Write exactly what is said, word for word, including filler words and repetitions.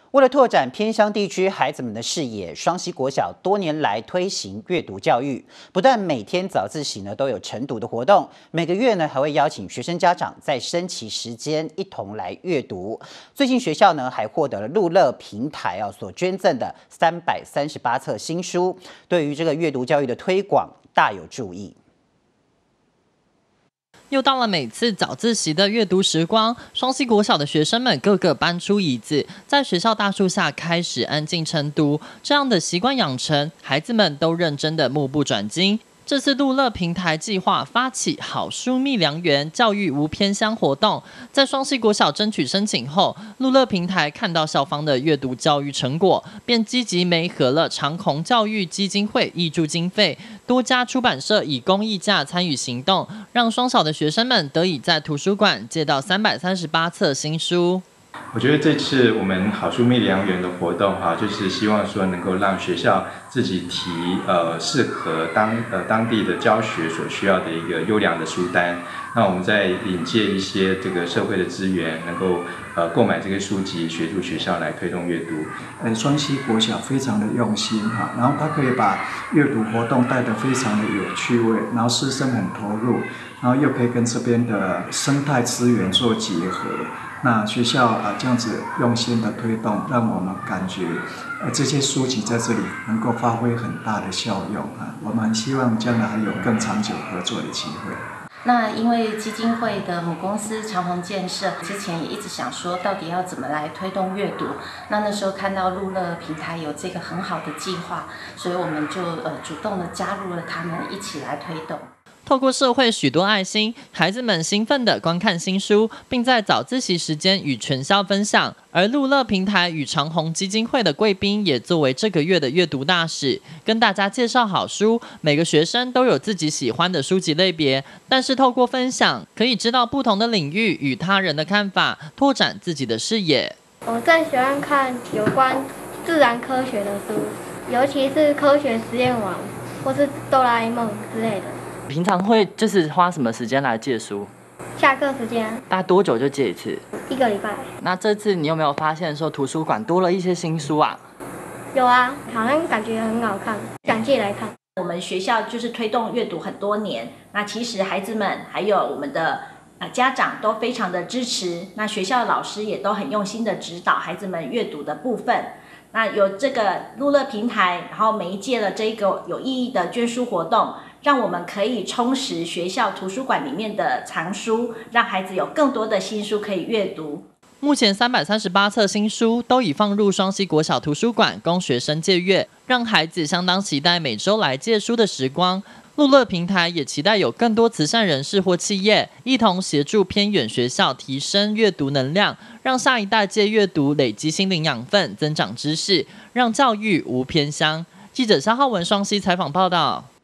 为了拓展偏乡地区孩子们的视野，双溪国小多年来推行阅读教育，不但每天早自习呢都有晨读的活动，每个月呢还会邀请学生家长在升旗时间一同来阅读。最近学校呢还获得了路乐平台啊所捐赠的三百三十八册新书，对于这个阅读教育的推广大有注意。 又到了每次早自习的阅读时光，双溪国小的学生们个个搬出椅子，在学校大树下开始安静晨读。这样的习惯养成，孩子们都认真的目不转睛。这次路乐平台计划发起好书觅良缘教育无偏乡活动，在双溪国小争取申请后，路乐平台看到校方的阅读教育成果，便积极媒合了长虹教育基金会挹注经费，多家出版社以公益价参与行动，让双小的学生们得以在图书馆借到三百三十八册新书。 我觉得这次我们好书觅良缘的活动哈，就是希望说能够让学校自己提呃适合当呃当地的教学所需要的一个优良的书单。那我们再引介一些这个社会的资源，能够呃购买这个书籍，协助学校来推动阅读。 呃，双溪国小非常的用心哈，然后他可以把阅读活动带得非常的有趣味，然后师生很投入，然后又可以跟这边的生态资源做结合。那学校啊、呃、这样子用心的推动，让我们感觉呃这些书籍在这里能够发挥很大的效用啊。我们很希望将来还有更长久合作的机会。 那因为基金会的母公司长虹建设之前也一直想说，到底要怎么来推动阅读。那那时候看到路乐平台有这个很好的计划，所以我们就呃主动的加入了他们，一起来推动。 透过社会许多爱心，孩子们兴奋地观看新书，并在早自习时间与全校分享。而路乐平台与长虹基金会的贵宾也作为这个月的阅读大使，跟大家介绍好书。每个学生都有自己喜欢的书籍类别，但是透过分享，可以知道不同的领域与他人的看法，拓展自己的视野。 我最喜欢看有关自然科学的书，尤其是科学实验网或是哆啦 A 梦之类的。 平常会就是花什么时间来借书？ 下课时间。 大概多久就借一次？ 一个礼拜。 那这次你有没有发现说图书馆多了一些新书啊？ 有啊，好像感觉很好看，想借来看。 我们学校就是推动阅读很多年，那其实孩子们还有我们的呃家长都非常的支持，那学校的老师也都很用心的指导孩子们阅读的部分。那有这个路乐平台，然后媒介了这个有意义的捐书活动，让我们可以充实学校图书馆里面的藏书，让孩子有更多的新书可以阅读。 目前三百三十八册新书都已放入双溪国小图书馆供学生借阅，让孩子相当期待每周来借书的时光。路乐平台也期待有更多慈善人士或企业一同协助偏远学校提升阅读能量，让下一代借阅读累积心灵养分，增长知识，让教育无偏乡。记者肖浩文双溪采访报道。